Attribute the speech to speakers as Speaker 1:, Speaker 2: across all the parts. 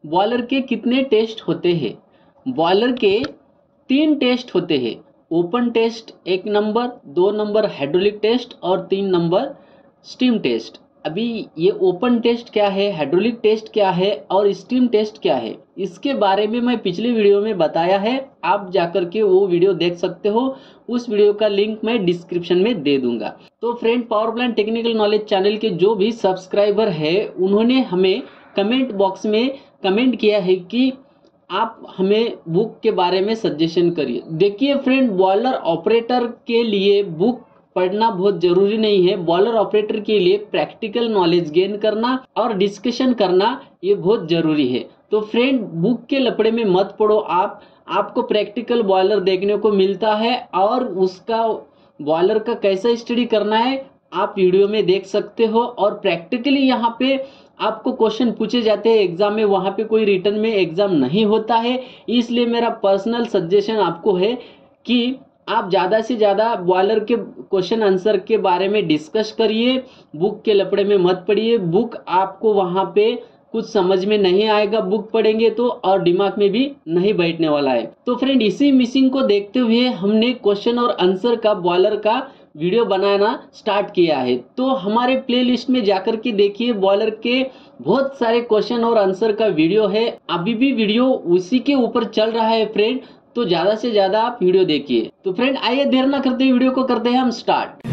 Speaker 1: Boiler के कितने test होते हैं? बॉयलर के 3 टेस्ट होते हैं। Open test 1 number, 2 number hydraulic test और 3 नंबर स्टीम टेस्ट। अभी ये ओपन टेस्ट क्या है, हाइड्रोलिक टेस्ट क्या है और स्टीम टेस्ट क्या है, इसके बारे में मैं पिछले वीडियो में बताया है। आप जाकर के वो वीडियो देख सकते हो। उस वीडियो का लिंक मैं डिस्क्रिप्शन में दे दूंगा। तो friend, power plant technical knowledge channel के जो भी सब्सक्राइबर है उन्होंने हमें कमेंट बॉक्स में कमेंट किया है कि आप हमें बुक के बारे में सजेशन करिए। देखिए फ्रेंड, बॉयलर ऑपरेटर के लिए बुक पढ़ना बहुत जरूरी नहीं है। बॉयलर ऑपरेटर के लिए प्रैक्टिकल नॉलेज गेन करना और डिस्कशन करना ये बहुत जरूरी है। तो फ्रेंड, बुक के लपड़े में मत पड़ो। आपको प्रैक्टिकल बॉयलर देखने को मिलता है और उसका बॉयलर का कैसा स्टडी करना है आप वीडियो में देख सकते हो। और प्रैक्टिकली यहाँ पे आपको क्वेश्चन पूछे जाते हैं एग्जाम में, वहां पे कोई रिटर्न में एग्जाम नहीं होता है। इसलिए मेरा पर्सनल सजेशन आपको है कि आप ज़्यादा से ज़्यादा बॉयलर के क्वेश्चन आंसर के बारे में डिस्कस करिए। बुक के लपड़े में मत पड़िए। बुक आपको वहाँ पे कुछ समझ में नहीं आएगा बुक पढ़ेंगे तो, और दिमाग में भी नहीं बैठने वाला है। तो फ्रेंड, इसी मिसिंग को देखते हुए हमने क्वेश्चन और आंसर का बॉयलर का वीडियो बनाना स्टार्ट किया है। तो हमारे प्लेलिस्ट में जाकर के देखिए, बॉयलर के बहुत सारे क्वेश्चन और आंसर का वीडियो है। अभी भी वीडियो उसी के ऊपर चल रहा है फ्रेंड, तो ज्यादा से ज्यादा आप वीडियो देखिए। तो फ्रेंड, आइए देर ना करते हुए वीडियो को करते हैं हम start.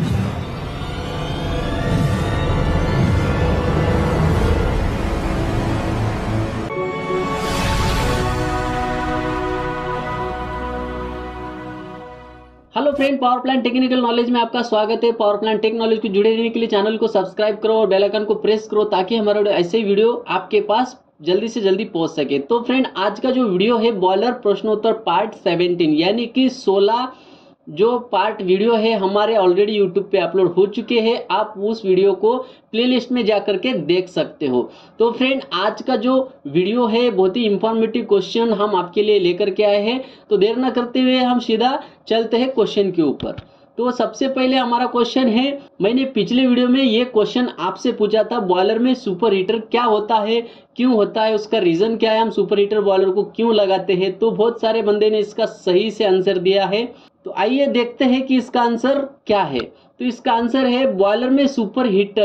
Speaker 1: Hello friend, power plant technical knowledge में आपका स्वागत है। पावर प्लांट टेक नॉलेज को जुड़े रहने के लिए चैनल को सब्सक्राइब करो और बेल आइकन को प्रेस करो ताकि हमारा ऐसे वीडियो आपके पास जल्दी से जल्दी पहुंच सके। तो फ्रेंड, आज का जो वीडियो है बॉयलर प्रश्नोत्तर पार्ट 17 यानी कि 16 जो पार्ट वीडियो है हमारे ऑलरेडी यूट्यूब पे अपलोड हो चुके हैं। आप उस वीडियो को प्लेलिस्ट में जाकर के देख सकते हो। तो फ्रेंड, आज का जो वीडियो है बहुत ही इंफॉर्मेटिव क्वेश्चन हम आपके लिए लेकर के आए हैं। तो देर ना करते हुए हम सीधा चलते हैं क्वेश्चन के ऊपर। तो सबसे पहले हमारा क्वेश्चन है, मैंने पिछले वीडियो में ये क्वेश्चन आपसे पूछा था, बॉयलर में सुपर हीटर क्या होता है, क्यों होता है, उसका रीजन क्या है, हम सुपर हीटर बॉयलर को क्यों लगाते हैं। तो बहुत सारे बंदे ने इसका सही से आंसर दिया है। तो आइए देखते हैं कि इसका आंसर क्या है। तो इसका आंसर है, बॉयलर में सुपर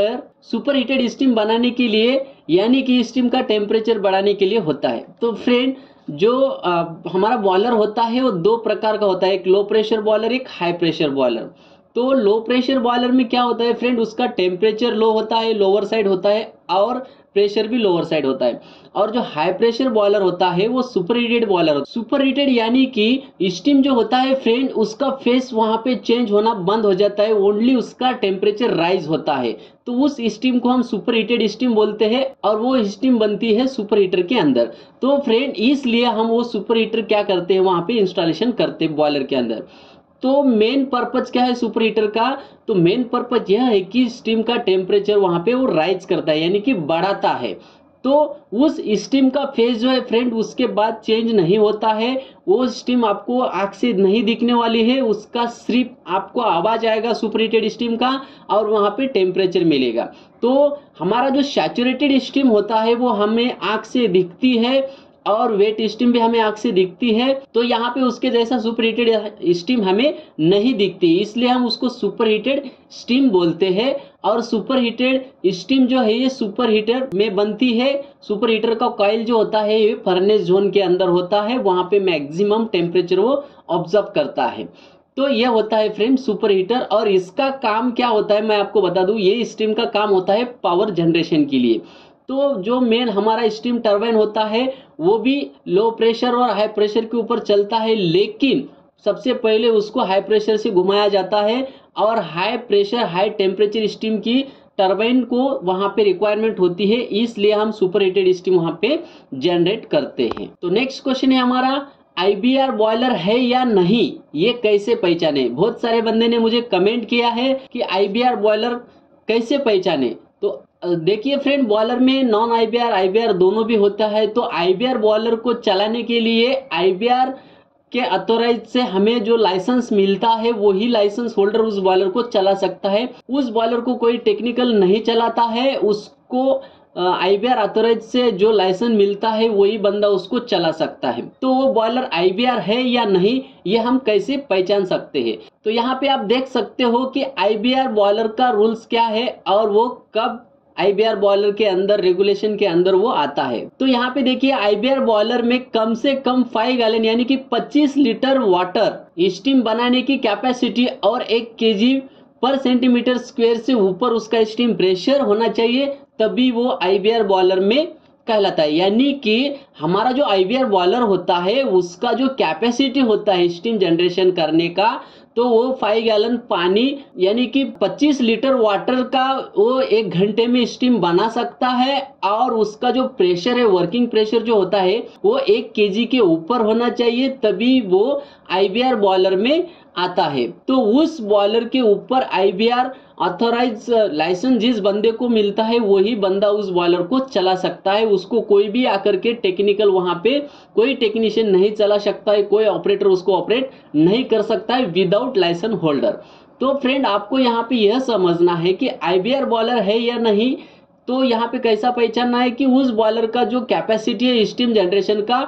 Speaker 1: हीटेड स्टीम बनाने के लिए यानी कि स्टीम का टेम्परेचर बढ़ाने के लिए होता है। तो फ्रेंड, जो हमारा बॉयलर होता है वो 2 प्रकार का होता है, एक लो प्रेशर बॉयलर, एक हाई प्रेशर बॉयलर। तो लो प्रेशर बॉयलर में क्या होता है फ्रेंड, उसका टेम्परेचर लो होता है, लोअर साइड होता है और प्रेशर भी लोअर साइड होता है। और जो हाई प्रेशर बॉयलर होता है वो सुपर हीटेड बॉयलर होता है। सुपर हीटेड यानी कि स्टीम जो होता है फ्रेंड, उसका फेस वहां पे चेंज होना बंद हो जाता है, ओनली उसका टेम्परेचर राइज होता है। तो उस स्टीम को हम सुपर हीटेड स्टीम बोलते हैं और वो स्टीम बनती है सुपर हीटर के अंदर। तो फ्रेंड, इसलिए हम वो सुपर हीटर क्या करते हैं, वहां पे इंस्टॉलेशन करते हैं बॉयलर के अंदर। तो मेन पर्पज क्या है सुपर हीटर का, तो मेन पर्पज यह है कि स्टीम का टेम्परेचर वहां पे वो राइज करता है यानी कि बढ़ाता है। तो उस स्टीम का फेज जो है फ्रेंड उसके बाद चेंज नहीं होता है। वो स्टीम आपको आंख से नहीं दिखने वाली है, उसका सिर्फ आपको आवाज आएगा सुपर हीटेड स्टीम का और वहां पे टेम्परेचर मिलेगा। तो हमारा जो सैचुरेटेड स्टीम होता है वो हमें आंख से दिखती है और वेट स्टीम भी हमें आंख से दिखती है। तो यहाँ पे उसके जैसा सुपर हीटेड स्टीम हमें नहीं दिखती, इसलिए हम उसको सुपर हीटेड स्टीम बोलते हैं। और सुपर हीटेड स्टीम जो है ये सुपर हीटर में बनती है। सुपर हीटर का कॉइल जो होता है ये फर्नेस जोन के अंदर होता है, वहां पे मैक्सिमम टेम्परेचर वो ऑब्जर्व करता है। तो ये होता है फ्रेंड सुपर हीटर। और इसका काम क्या होता है मैं आपको बता दूं, ये स्टीम का काम होता है पावर जनरेशन के लिए। तो जो मेन हमारा स्टीम टरबाइन होता है वो भी लो प्रेशर और हाई प्रेशर के ऊपर चलता है, लेकिन सबसे पहले उसको हाई प्रेशर से घुमाया जाता है और high pressure high temperature steam की टरबाइन को वहां पे रिक्वायरमेंट होती है, इसलिए हम सुपर हीटेड स्टीम वहां पे जनरेट करते हैं। तो नेक्स्ट क्वेश्चन है हमारा, आईबीआर बॉयलर है या नहीं, ये कैसे पहचाने। बहुत सारे बंदे ने मुझे कमेंट किया है कि आईबीआर बॉयलर कैसे पहचाने। तो देखिए फ्रेंड, बॉयलर में नॉन आईबीआर दोनों भी होता है। तो आईबीआर बॉयलर को चलाने के लिए आईबीआर के अथोराइज से हमें जो लाइसेंस मिलता है वही लाइसेंस होल्डर उस बॉयलर को चला सकता है। उस बॉयलर को कोई टेक्निकल नहीं चलाता है, उसको IBR ऑथराइज से जो लाइसेंस मिलता है वही बंदा उसको चला सकता है। तो वो बॉयलर IBR है या नहीं ये हम कैसे पहचान सकते हैं? तो यहाँ पे आप देख सकते हो कि IBR बॉयलर का रूल्स क्या है और वो कब IBR बॉयलर के अंदर रेगुलेशन के अंदर वो आता है। तो यहाँ पे देखिए IBR बॉयलर में कम से कम 5 गैलन यानी कि 25 लीटर वाटर स्टीम बनाने की कैपेसिटी और 1 kg पर सेंटीमीटर स्क्वायर से ऊपर उसका स्टीम प्रेशर होना चाहिए, तभी वो IBR बॉयलर में कहलाता है। यानी कि हमारा जो IBR बॉयलर होता है उसका जो कैपेसिटी होता है स्टीम जनरेशन करने का, तो वो 5 गैलन पानी यानी कि 25 लीटर वाटर का वो 1 घंटे में स्टीम बना सकता है, और उसका जो प्रेशर है वर्किंग प्रेशर जो होता है वो 1 kg के ऊपर होना चाहिए, तभी वो IBR बॉयलर में आता है। तो उस बॉयलर के ऊपर IBR ऑथराइज लाइसेंस जिस बंदे को मिलता है वही बंदा उस बॉयलर को चला सकता है। उसको कोई भी आकर के टेक्निकल वहां पे कोई टेक्नीशियन नहीं चला सकता है, कोई ऑपरेटर उसको ऑपरेट नहीं कर सकता है विदाउट लाइसेंस होल्डर। तो फ्रेंड आपको यहाँ पे यह समझना है कि IBR बॉयलर है या नहीं। तो यहाँ पे कैसा पहचानना है कि उस बॉयलर का जो कैपेसिटी है स्टीम जनरेशन का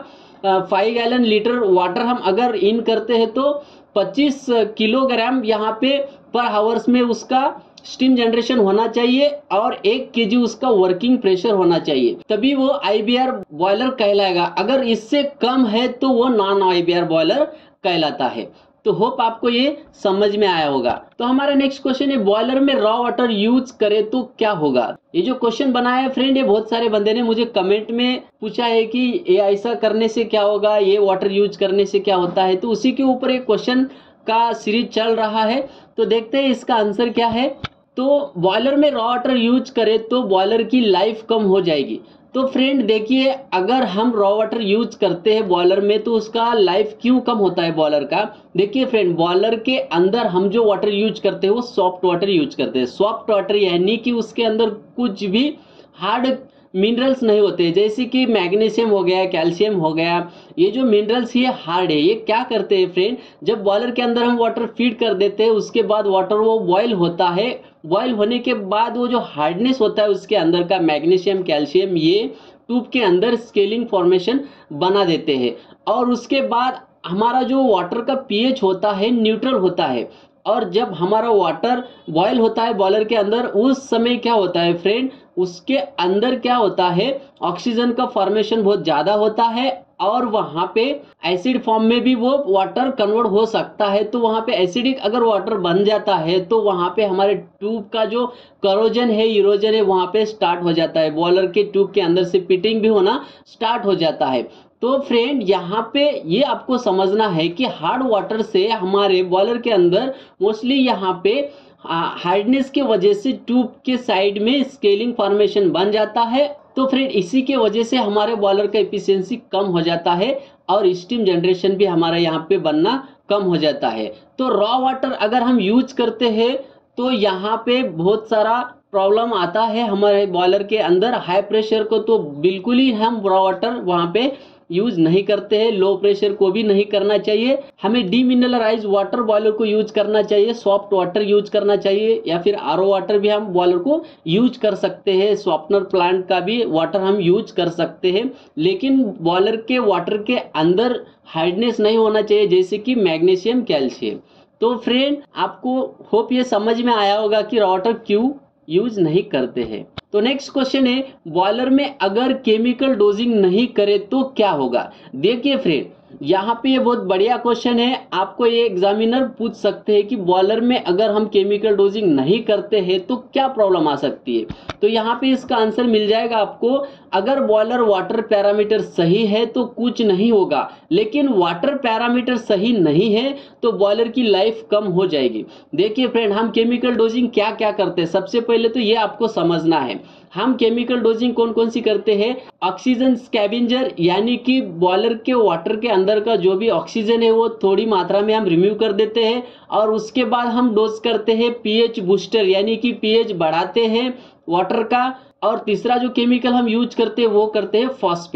Speaker 1: 5 गैलन लीटर वाटर हम अगर इन करते हैं तो 25 किलोग्राम यहाँ पे पर हावर्स में उसका स्टीम जनरेशन होना चाहिए और 1 kg उसका वर्किंग प्रेशर होना चाहिए, तभी वो IBR बॉयलर कहलाएगा। अगर इससे कम है तो वो नॉन IBR बॉयलर कहलाता है। तो होप आपको ये समझ में आया होगा। तो हमारा नेक्स्ट क्वेश्चन है, बॉयलर में रॉ वाटर यूज करे तो क्या होगा? ये जो क्वेश्चन बनाया है फ्रेंड, ये बहुत सारे बंदे ने मुझे कमेंट में पूछा है कि ये ऐसा करने से क्या होगा, ये वाटर यूज करने से क्या होता है। तो उसी के ऊपर एक क्वेश्चन का सीरीज चल रहा है, तो देखते हैं इसका आंसर क्या है। तो बॉयलर में रॉ वाटर यूज करे तो बॉयलर की लाइफ कम हो जाएगी। तो फ्रेंड देखिए, अगर हम रॉ वाटर यूज करते हैं बॉयलर में तो उसका लाइफ क्यों कम होता है बॉयलर का? देखिए फ्रेंड, बॉयलर के अंदर हम जो वाटर यूज करते हैं वो सॉफ्ट वाटर यूज करते हैं। सॉफ्ट वाटर यानी कि उसके अंदर कुछ भी हार्ड मिनरल्स नहीं होते, जैसे कि मैग्नीशियम हो गया, कैल्शियम हो गया। ये जो मिनरल्स ये हार्ड है। ये क्या करते हैं फ्रेंड, जब बॉयलर के अंदर हम वाटर फीड कर देते हैं उसके बाद वाटर वो बॉयल होता है, बॉयल होने के बाद वो जो हार्डनेस होता है उसके अंदर का मैग्नीशियम कैल्शियम ये ट्यूब के अंदर स्केलिंग फॉर्मेशन बना देते हैं, और उसके बाद हमारा जो वाटर का पीएच होता है न्यूट्रल होता है। और जब हमारा वाटर बॉयल होता है बॉयलर के अंदर उस समय क्या होता है फ्रेंड, उसके अंदर क्या होता है ऑक्सीजन का फॉर्मेशन बहुत ज्यादा होता है, और वहां पे एसिड फॉर्म में भी वो वाटर कन्वर्ट हो सकता है। तो वहां पे एसिडिक अगर वाटर बन जाता है तो वहां पे हमारे ट्यूब का जो करोजन है, इरोजन है, वहां पे स्टार्ट हो जाता है। बॉयलर के ट्यूब के अंदर से पिटिंग भी होना स्टार्ट हो जाता है। तो फ्रेंड यहाँ पे ये आपको समझना है कि हार्ड वाटर से हमारे बॉयलर के अंदर मोस्टली यहाँ पे हार्डनेस के वजह से ट्यूब के साइड में स्केलिंग फॉर्मेशन बन जाता है। तो फ्रेंड इसी के वजह से हमारे बॉयलर का एफिशिएंसी कम हो जाता है और स्टीम जनरेशन भी हमारा यहाँ पे बनना कम हो जाता है। तो रॉ वाटर अगर हम यूज करते हैं तो यहाँ पे बहुत सारा प्रॉब्लम आता है हमारे बॉयलर के अंदर। हाई प्रेशर को तो बिल्कुल ही हम रॉ वाटर वहाँ पे यूज नहीं करते हैं, लो प्रेशर को भी नहीं करना चाहिए। हमें डीमिनरलाइज वाटर बॉयलर को यूज करना चाहिए, सॉफ्ट वाटर यूज करना चाहिए, या फिर आरओ वाटर भी हम बॉयलर को यूज कर सकते हैं। सॉफ्टनर प्लांट का भी वाटर हम यूज कर सकते हैं, लेकिन बॉयलर के वाटर के अंदर हार्डनेस नहीं होना चाहिए, जैसे कि मैग्नीशियम कैल्शियम। तो फ्रेंड आपको होप ये समझ में आया होगा कि रॉ वाटर क्यों यूज नहीं करते हैं। तो नेक्स्ट क्वेश्चन है, बॉयलर में अगर केमिकल डोजिंग नहीं करे तो क्या होगा? देखिए फ्रेंड, यहाँ पे ये बहुत बढ़िया क्वेश्चन है। आपको ये एग्जामिनर पूछ सकते हैं कि बॉयलर में अगर हम केमिकल डोजिंग नहीं करते हैं तो क्या प्रॉब्लम आ सकती है। तो यहाँ पे इसका आंसर मिल जाएगा आपको। अगर बॉयलर वाटर पैरामीटर सही है तो कुछ नहीं होगा, लेकिन वाटर पैरामीटर सही नहीं है तो बॉयलर की लाइफ कम हो जाएगी। देखिए फ्रेंड, हम केमिकल डोजिंग क्या क्या करते हैं, सबसे पहले तो ये आपको समझना है। हम केमिकल डोजिंग कौन कौन सी करते हैं? ऑक्सीजन स्कैवेंजर, यानी कि बॉयलर के वाटर के अंदर का जो भी ऑक्सीजन है वो थोड़ी मात्रा में हम रिमूव कर देते हैं, और उसके बाद हम डोज करते हैं पीएच बूस्टर, यानी कि पीएच बढ़ाते हैं वाटर का। और तीसरा जो केमिकल हम यूज करते हैं वो करते हैं फॉस्फेट।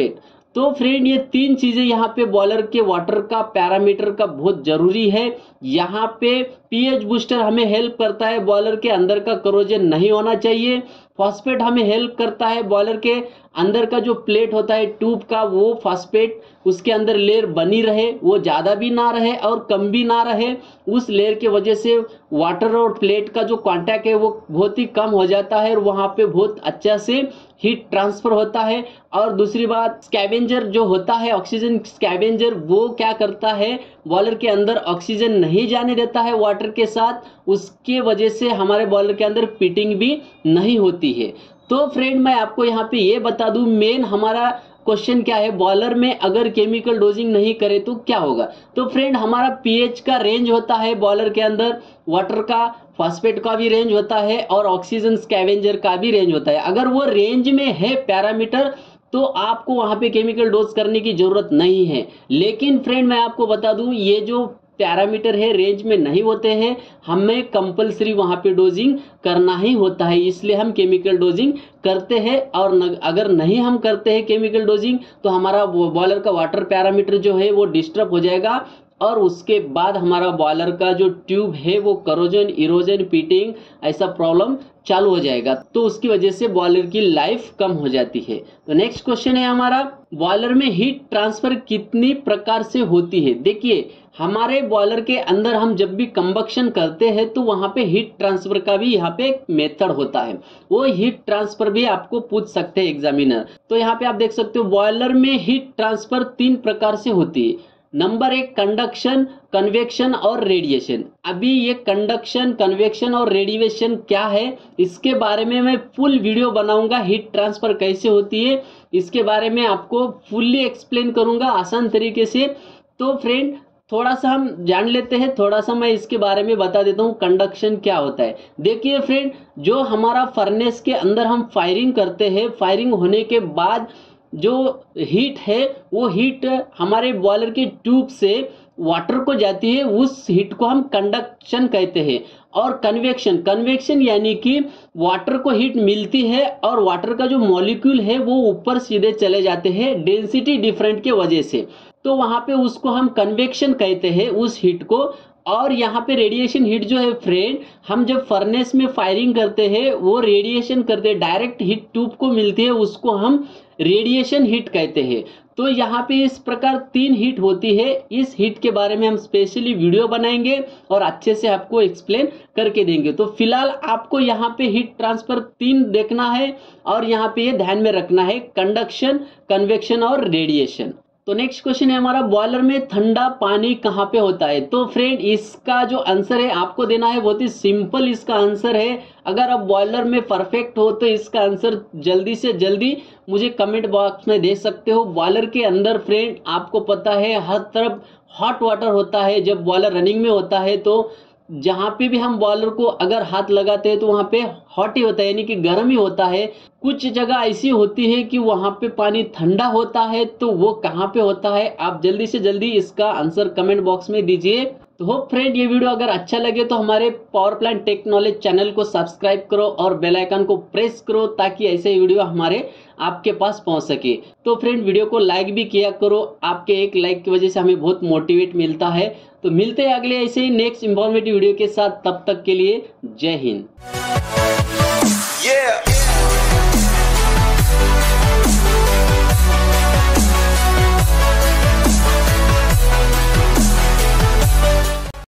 Speaker 1: तो फ्रेंड ये तीन चीजें यहाँ पे बॉयलर के वाटर का पैरामीटर का बहुत जरूरी है। यहाँ पे पीएच बूस्टर हमें हेल्प करता है, बॉयलर के अंदर का करोजन नहीं होना चाहिए। फॉस्फेट हमें हेल्प करता है, बॉयलर के अंदर का जो प्लेट होता है ट्यूब का, वो फॉस्फेट उसके अंदर लेयर बनी रहे, वो ज्यादा भी ना रहे और कम भी ना रहे। उस लेयर के वजह से वाटर और प्लेट का जो कांटेक्ट है वो बहुत ही कम हो जाता है और वहां पे बहुत अच्छा से हीट ट्रांसफर होता है। और दूसरी बात, स्कैवेंजर जो होता है, ऑक्सीजन स्कैवेंजर, वो क्या करता है, बॉयलर के अंदर ऑक्सीजन नहीं जाने देता है वाटर के साथ, उसके वजह से हमारे बॉयलर के अंदर पिटिंग भी नहीं होती है। तो फ्रेंड मैं आपको यहाँ पे ये बता दूं, मेन हमारा क्वेश्चन क्या है, बॉयलर में अगर केमिकल डोजिंग नहीं करे तो क्या होगा। तो फ्रेंड हमारा पीएच का रेंज होता है बॉयलर के अंदर, वाटर का, फॉस्फेट का भी रेंज होता है और ऑक्सीजन स्कैवेंजर का भी रेंज होता है। अगर वो रेंज में है पैरामीटर तो आपको वहां पे केमिकल डोज करने की जरूरत नहीं है। लेकिन फ्रेंड मैं आपको बता दूं, ये जो पैरामीटर है रेंज में नहीं होते हैं, हमें कंपलसरी वहां पे डोजिंग करना ही होता है, इसलिए हम केमिकल डोजिंग करते हैं। और अगर नहीं हम करते हैं केमिकल डोजिंग तो हमारा बॉयलर का वाटर पैरामीटर जो है वो डिस्टर्ब हो जाएगा और उसके बाद हमारा बॉयलर का जो ट्यूब है वो करोजन, इरोजन, पीटिंग ऐसा प्रॉब्लम चालू हो जाएगा। तो उसकी वजह से बॉयलर की लाइफ कम हो जाती है। तो नेक्स्ट क्वेश्चन है हमारा, बॉयलर में हीट ट्रांसफर कितनी प्रकार से होती है। देखिए हमारे बॉयलर के अंदर हम जब भी कंबक्शन करते हैं तो वहां पे हीट ट्रांसफर का भी यहाँ पे एक मेथड होता है, वो हीट ट्रांसफर भी आपको पूछ सकते हैं एग्जामिनर। तो यहाँ पे आप देख सकते हो बॉयलर में हीट ट्रांसफर 3 प्रकार से होती है। नंबर 1 कंडक्शन, कन्वेक्शन और रेडिएशन। अभी ये कंडक्शन, कन्वेक्शन और रेडिएशन क्या है इसके बारे में मैं फुल वीडियो बनाऊंगा, हीट ट्रांसफर कैसे होती है इसके बारे में आपको फुल्ली एक्सप्लेन करूंगा आसान तरीके से। तो फ्रेंड थोड़ा सा हम जान लेते हैं, थोड़ा सा मैं इसके बारे में बता देता हूँ कंडक्शन क्या होता है। देखिए फ्रेंड, जो हमारा फर्नेस के अंदर हम फायरिंग करते हैं, फायरिंग होने के बाद जो हीट है वो हीट हमारे बॉयलर के ट्यूब से वाटर को जाती है, उस हीट को हम कंडक्शन कहते हैं। और कन्वेक्शन, कन्वेक्शन यानी कि वाटर को हीट मिलती है और वाटर का जो मॉलिक्यूल है वो ऊपर सीधे चले जाते हैं डेंसिटी डिफरेंट के वजह से, तो वहां पे उसको हम कन्वेक्शन कहते हैं उस हीट को। और यहाँ पे रेडिएशन हीट जो है फ्रेंड, हम जब फर्नेस में फायरिंग करते हैं वो रेडिएशन करते हैं, डायरेक्ट हीट ट्यूब को मिलती है, उसको हम रेडिएशन हीट कहते हैं। तो यहाँ पे इस प्रकार 3 हीट होती है, इस हीट के बारे में हम स्पेशली वीडियो बनाएंगे और अच्छे से आपको एक्सप्लेन करके देंगे। तो फिलहाल आपको यहाँ पे हीट ट्रांसफर 3 देखना है और यहाँ पे ये ध्यान में रखना है, कंडक्शन, कन्वेक्शन और रेडिएशन। तो नेक्स्ट क्वेश्चन है हमारा, बॉयलर में ठंडा पानी कहाँ पे होता है। तो फ्रेंड इसका जो आंसर है आपको देना है, बहुत ही सिंपल इसका आंसर है। अगर आप बॉयलर में परफेक्ट हो तो इसका आंसर जल्दी से जल्दी मुझे कमेंट बॉक्स में दे सकते हो। बॉयलर के अंदर फ्रेंड आपको पता है हर तरफ हॉट वाटर होता है, जब बॉयलर रनिंग में होता है तो जहां पे भी हम बॉयलर को अगर हाथ लगाते हैं तो वहां पे हॉट ही होता है, यानी कि गर्म ही होता है। कुछ जगह ऐसी होती है कि वहां पे पानी ठंडा होता है, तो वो कहां पे होता है आप जल्दी से जल्दी इसका आंसर कमेंट बॉक्स में दीजिए। तो होप फ्रेंड ये वीडियो अगर अच्छा लगे तो हमारे power plant tech knowledge channel को सब्सक्राइब करो और बेल आइकन को प्रेस करो ताकि ऐसे वीडियो हमारे आपके पास पहुंच सके। तो फ्रेंड वीडियो को लाइक भी किया करो, आपके एक लाइक की वजह से हमें बहुत मोटिवेट मिलता है। तो मिलते हैं अगले ऐसे ही नेक्स्ट इंफॉर्मेटिव वीडियो के साथ, तब तक के लिए जय हिंद।